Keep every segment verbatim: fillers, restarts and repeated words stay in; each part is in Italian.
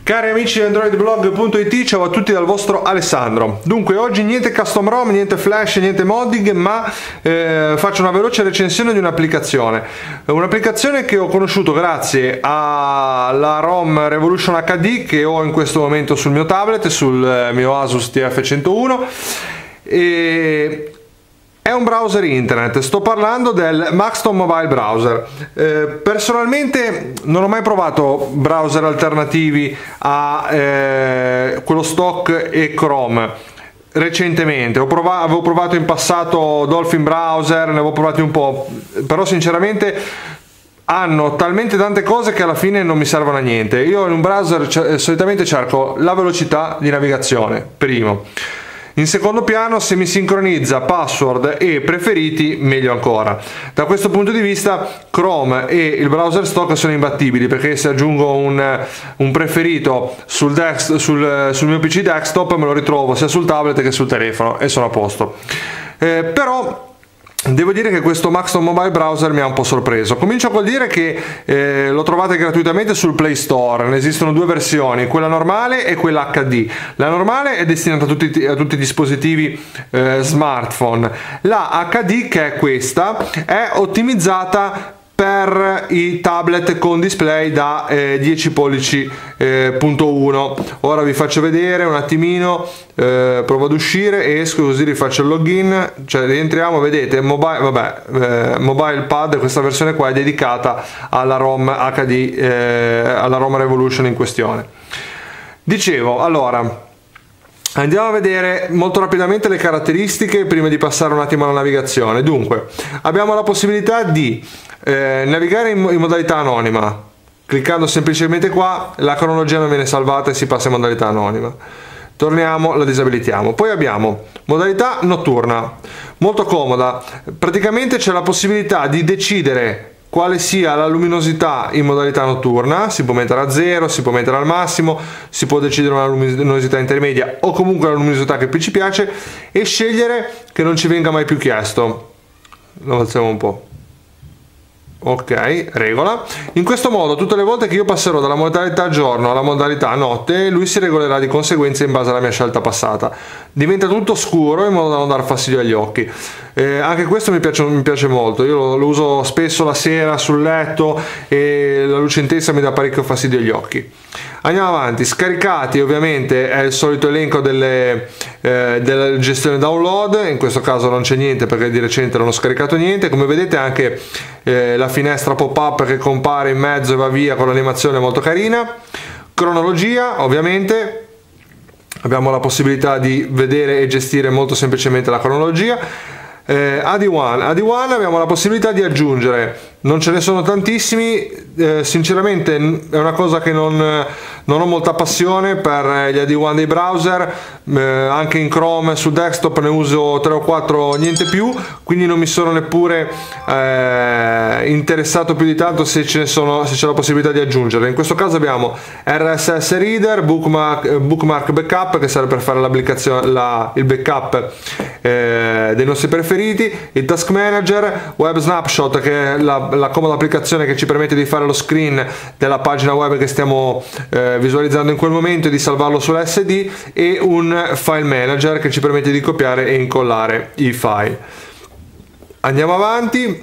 Cari amici di android blog punto it, ciao a tutti dal vostro Alessandro. Dunque oggi niente custom ROM, niente flash, niente modding, ma eh, faccio una veloce recensione di un'applicazione. Un'applicazione che ho conosciuto grazie alla ROM Revolution acca di che ho in questo momento sul mio tablet, sul mio Asus T F centouno. E è un browser internet, sto parlando del Maxton Mobile Browser. Eh, personalmente non ho mai provato browser alternativi a eh, quello stock e Chrome. Recentemente ho provato, avevo provato in passato Dolphin Browser, ne avevo provati un po', però sinceramente hanno talmente tante cose che alla fine non mi servono a niente. Io in un browser solitamente cerco la velocità di navigazione, primo. In secondo piano, se mi sincronizza password e preferiti, meglio ancora. Da questo punto di vista Chrome e il browser stock sono imbattibili, perché se aggiungo un, un preferito sul, desk, sul, sul mio P C desktop me lo ritrovo sia sul tablet che sul telefono e sono a posto. Eh, però devo dire che questo Maxton Mobile Browser mi ha un po' sorpreso. Comincio col dire che eh, lo trovate gratuitamente sul Play Store. Ne esistono due versioni, quella normale e quella acca di. La normale è destinata a tutti, a tutti i dispositivi eh, smartphone. La acca di, che è questa, è ottimizzata per i tablet con display da eh, dieci pollici punto uno. Ora vi faccio vedere un attimino, eh, provo ad uscire, esco, così rifaccio il login, cioè rientriamo, vedete, mobile, vabbè, eh, mobile pad, questa versione qua è dedicata alla ROM acca di, eh, alla ROM Revolution in questione. Dicevo, allora andiamo a vedere molto rapidamente le caratteristiche prima di passare un attimo alla navigazione. Dunque, abbiamo la possibilità di eh, navigare in, in modalità anonima. Cliccando semplicemente qua, la cronologia non viene salvata e si passa in modalità anonima. Torniamo, la disabilitiamo. Poi abbiamo modalità notturna, molto comoda. Praticamente c'è la possibilità di decidere quale sia la luminosità in modalità notturna. Si può mettere a zero, si può mettere al massimo, si può decidere una luminosità intermedia o comunque la luminosità che più ci piace e scegliere che non ci venga mai più chiesto. Lo alziamo un po'. Ok, regola. In questo modo tutte le volte che io passerò dalla modalità giorno alla modalità notte, lui si regolerà di conseguenza in base alla mia scelta passata. Diventa tutto scuro in modo da non dar fastidio agli occhi. Eh, anche questo mi piace, mi piace molto. Io lo, lo uso spesso la sera sul letto e la luce intensa mi dà parecchio fastidio agli occhi. Andiamo avanti. Scaricati, ovviamente è il solito elenco delle, eh, della gestione download. In questo caso non c'è niente perché di recente non ho scaricato niente. Come vedete anche eh, la finestra pop-up che compare in mezzo e va via con l'animazione molto carina. Cronologia, ovviamente abbiamo la possibilità di vedere e gestire molto semplicemente la cronologia. eh, A D uno, A D uno abbiamo la possibilità di aggiungere, non ce ne sono tantissimi, eh, sinceramente è una cosa che non, non ho molta passione per gli A D uno dei browser, eh, anche in Chrome su desktop ne uso tre o quattro, niente più, quindi non mi sono neppure eh, interessato più di tanto se ce ne sono, se c'è la possibilità di aggiungere. In questo caso abbiamo R S S Reader, Bookmark, bookmark Backup, che serve per fare l'applicazione, la, il backup eh, dei nostri preferiti, il Task Manager, Web Snapshot, che è la la comoda applicazione che ci permette di fare lo screen della pagina web che stiamo eh, visualizzando in quel momento e di salvarlo sull'S D, e un File Manager che ci permette di copiare e incollare i file. Andiamo avanti.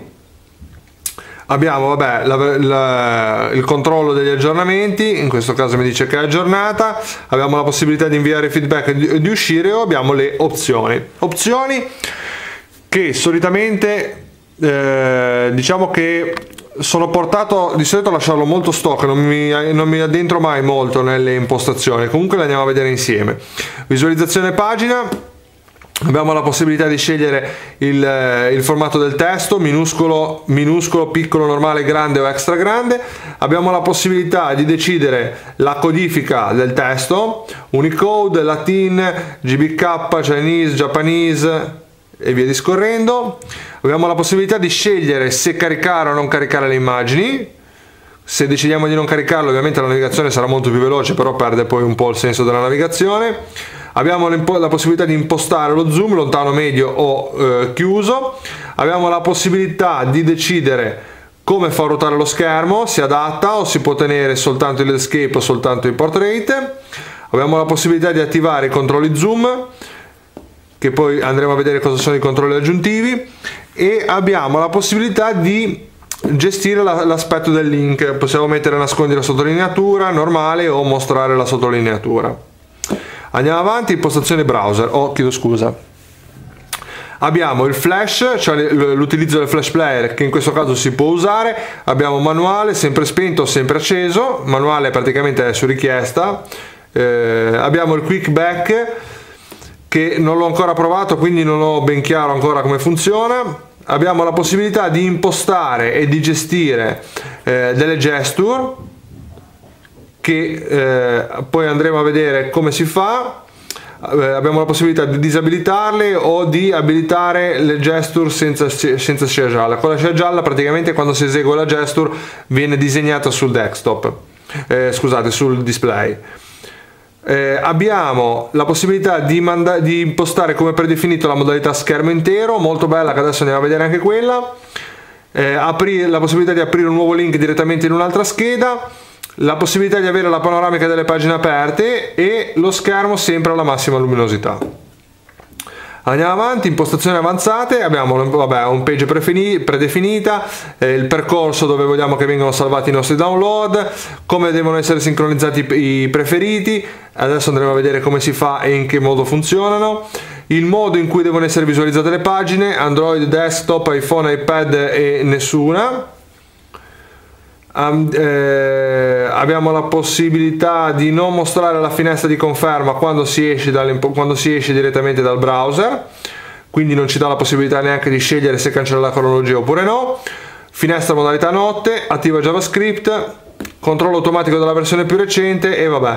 Abbiamo vabbè, la, la, il controllo degli aggiornamenti, in questo caso mi dice che è aggiornata. Abbiamo la possibilità di inviare feedback e di, di uscire, o abbiamo le opzioni. Opzioni che solitamente Eh, diciamo che sono portato di solito a lasciarlo molto stock, non mi, non mi addentro mai molto nelle impostazioni. Comunque le andiamo a vedere insieme. Visualizzazione pagina, abbiamo la possibilità di scegliere il, il formato del testo, minuscolo, minuscolo, piccolo, normale, grande o extra grande. Abbiamo la possibilità di decidere la codifica del testo, Unicode, Latin, G B K, Chinese, Japanese e via discorrendo. Abbiamo la possibilità di scegliere se caricare o non caricare le immagini. Se decidiamo di non caricarlo, ovviamente la navigazione sarà molto più veloce, però perde poi un po' il senso della navigazione. Abbiamo la possibilità di impostare lo zoom, lontano, medio o eh, chiuso. Abbiamo la possibilità di decidere come fa ruotare lo schermo, si adatta o si può tenere soltanto il landscape o soltanto il portrait. Abbiamo la possibilità di attivare i controlli zoom, che poi andremo a vedere cosa sono i controlli aggiuntivi, e abbiamo la possibilità di gestire l'aspetto del link. Possiamo mettere nascondi la sottolineatura normale o mostrare la sottolineatura. Andiamo avanti, impostazioni browser, oh chiedo scusa. Abbiamo il flash, cioè l'utilizzo del flash player, che in questo caso si può usare. Abbiamo manuale, sempre spento o sempre acceso. Manuale praticamente è su richiesta. Eh, abbiamo il quick back, che non l'ho ancora provato, quindi non ho ben chiaro ancora come funziona. Abbiamo la possibilità di impostare e di gestire eh, delle gesture, che eh, poi andremo a vedere come si fa. Eh, abbiamo la possibilità di disabilitarle o di abilitare le gesture senza, senza scia gialla. Con la scia gialla praticamente quando si esegue la gesture viene disegnata sul desktop, eh, scusate, sul display. Eh, abbiamo la possibilità di, di impostare come predefinito la modalità schermo intero, molto bella, che adesso andiamo a vedere anche quella. Eh, aprire, la possibilità di aprire un nuovo link direttamente in un'altra scheda, la possibilità di avere la panoramica delle pagine aperte e lo schermo sempre alla massima luminosità. Andiamo avanti, impostazioni avanzate. Abbiamo vabbè, un page predefinita, eh, il percorso dove vogliamo che vengano salvati i nostri download, come devono essere sincronizzati i preferiti. Adesso andremo a vedere come si fa e in che modo funzionano. Il modo in cui devono essere visualizzate le pagine: Android, desktop, iPhone, iPad e nessuna. Um, eh, abbiamo la possibilità di non mostrare la finestra di conferma quando si esce, quando si esce direttamente dal browser, quindi non ci dà la possibilità neanche di scegliere se cancellare la cronologia oppure no. Finestra modalità notte, attiva JavaScript, controllo automatico della versione più recente e vabbè.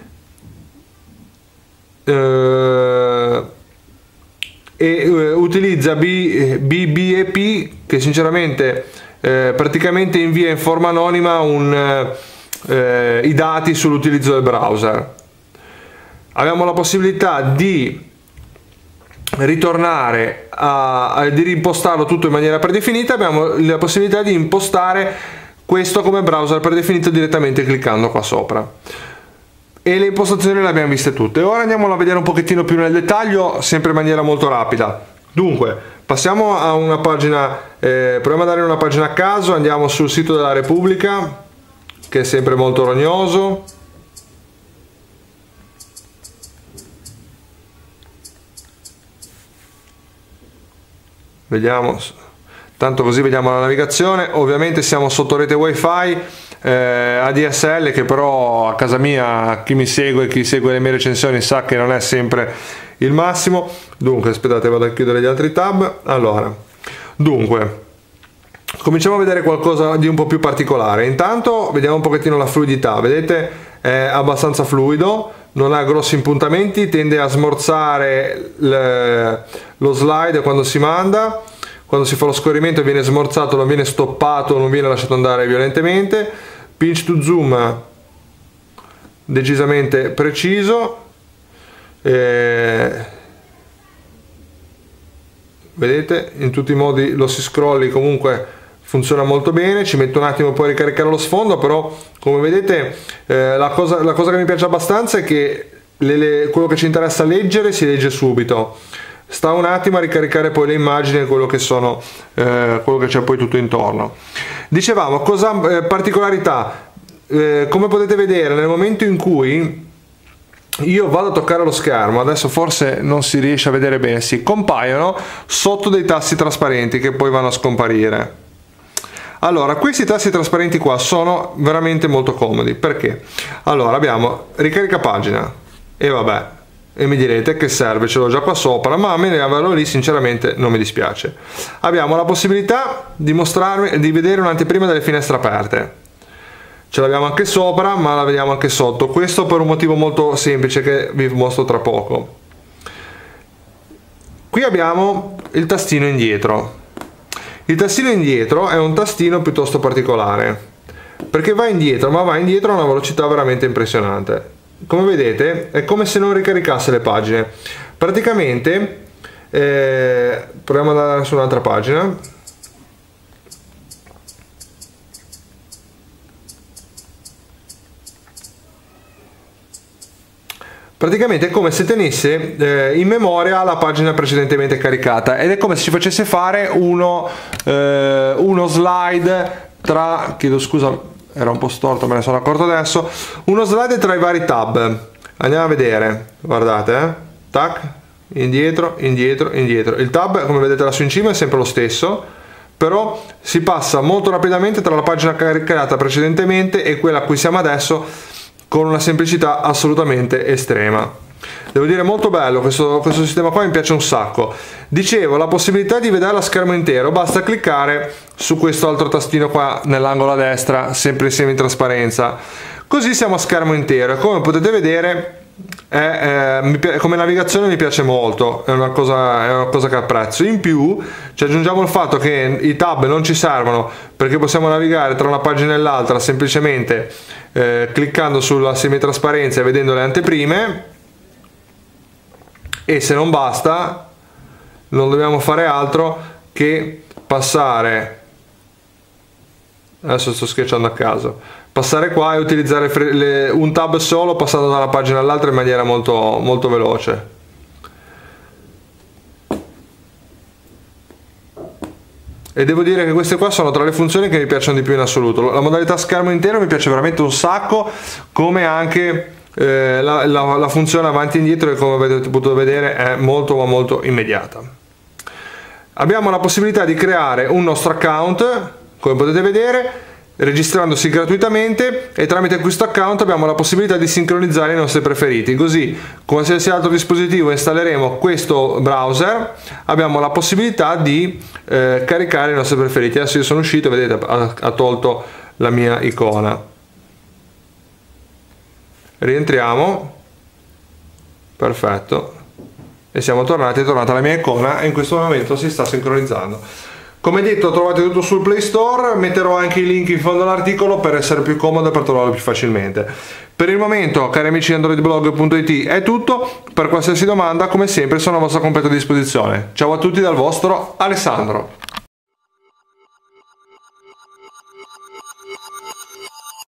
Eh, e uh, utilizza B B E P, che sinceramente Eh, praticamente invia in forma anonima un, eh, i dati sull'utilizzo del browser. Abbiamo la possibilità di ritornare a, a di impostarlo tutto in maniera predefinita. Abbiamo la possibilità di impostare questo come browser predefinito direttamente cliccando qua sopra, e le impostazioni le abbiamo viste tutte. Ora andiamo a vedere un pochettino più nel dettaglio, sempre in maniera molto rapida. Dunque, passiamo a una pagina, eh, proviamo a dare una pagina a caso, andiamo sul sito della Repubblica, che è sempre molto rognoso. Vediamo, tanto così vediamo la navigazione. Ovviamente siamo sotto rete wifi, eh, A D S L, che però a casa mia, chi mi segue, chi segue le mie recensioni sa che non è sempre il massimo. Dunque aspettate, vado a chiudere gli altri tab. Allora, dunque cominciamo a vedere qualcosa di un po' più particolare. Intanto vediamo un pochettino la fluidità. Vedete, è abbastanza fluido, non ha grossi impuntamenti, tende a smorzare le, lo slide quando si manda. Quando si fa lo scorrimento viene smorzato, non viene stoppato, non viene lasciato andare violentemente. Pinch to zoom decisamente preciso. Eh, vedete, in tutti i modi lo si scrolli, comunque funziona molto bene. Ci metto un attimo poi a ricaricare lo sfondo, però come vedete eh, la, cosa, la cosa che mi piace abbastanza è che le, le, quello che ci interessa leggere si legge subito, sta un attimo a ricaricare poi le immagini e quello che sono eh, quello che c'è poi tutto intorno. Dicevamo, cosa eh, particolarità, eh, come potete vedere nel momento in cui io vado a toccare lo schermo, adesso forse non si riesce a vedere bene, si compaiono sotto dei tasti trasparenti che poi vanno a scomparire. Allora, questi tasti trasparenti qua sono veramente molto comodi. Perché? Allora, abbiamo ricarica pagina, e vabbè, e mi direte che serve, ce l'ho già qua sopra, ma a me ne averlo lì sinceramente non mi dispiace. Abbiamo la possibilità di mostrarvi, di vedere un'anteprima delle finestre aperte. Ce l'abbiamo anche sopra, ma la vediamo anche sotto. Questo per un motivo molto semplice che vi mostro tra poco. Qui abbiamo il tastino indietro. Il tastino indietro è un tastino piuttosto particolare, perché va indietro, ma va indietro a una velocità veramente impressionante. Come vedete è come se non ricaricasse le pagine. Praticamente, eh, proviamo ad andare su un'altra pagina. praticamente è come se tenesse eh, in memoria la pagina precedentemente caricata, ed è come se ci facesse fare uno, eh, uno slide tra, chiedo scusa, era un po' storto, me ne sono accorto adesso, uno slide tra i vari tab. Andiamo a vedere, guardate, eh? Tac, indietro, indietro, indietro. Il tab, come vedete lassù in cima, è sempre lo stesso, però si passa molto rapidamente tra la pagina caricata precedentemente e quella a cui siamo adesso, con una semplicità assolutamente estrema. Devo dire molto bello questo, questo sistema qua, mi piace un sacco. Dicevo, la possibilità di vedere lo schermo intero, basta cliccare su questo altro tastino qua nell'angolo a destra, sempre in semitrasparenza, così siamo a schermo intero, e come potete vedere È, eh, come navigazione mi piace molto, è una, cosa, è una cosa che apprezzo. In più ci aggiungiamo il fatto che i tab non ci servono, perché possiamo navigare tra una pagina e l'altra semplicemente eh, cliccando sulla semitrasparenza e vedendo le anteprime, e se non basta non dobbiamo fare altro che passare, adesso sto schiacciando a caso, passare qua e utilizzare le, un tab solo, passando da una pagina all'altra in maniera molto, molto veloce. E devo dire che queste qua sono tra le funzioni che mi piacciono di più in assoluto. La modalità schermo intero mi piace veramente un sacco, come anche eh, la, la, la funzione avanti e indietro, che come avete potuto vedere è molto ma molto immediata. Abbiamo la possibilità di creare un nostro account, come potete vedere, registrandosi gratuitamente, e tramite questo account abbiamo la possibilità di sincronizzare i nostri preferiti. Così, qualsiasi altro dispositivo installeremo questo browser, abbiamo la possibilità di eh, caricare i nostri preferiti. Adesso io sono uscito, vedete, ha, ha tolto la mia icona. Rientriamo, perfetto, e siamo tornati, è tornata la mia icona, e in questo momento si sta sincronizzando. Come detto, trovate tutto sul Play Store, metterò anche i link in fondo all'articolo per essere più comodo e per trovarlo più facilmente. Per il momento, cari amici di android blog punto it, è tutto. Per qualsiasi domanda, come sempre, sono a vostra completa disposizione. Ciao a tutti dal vostro Alessandro.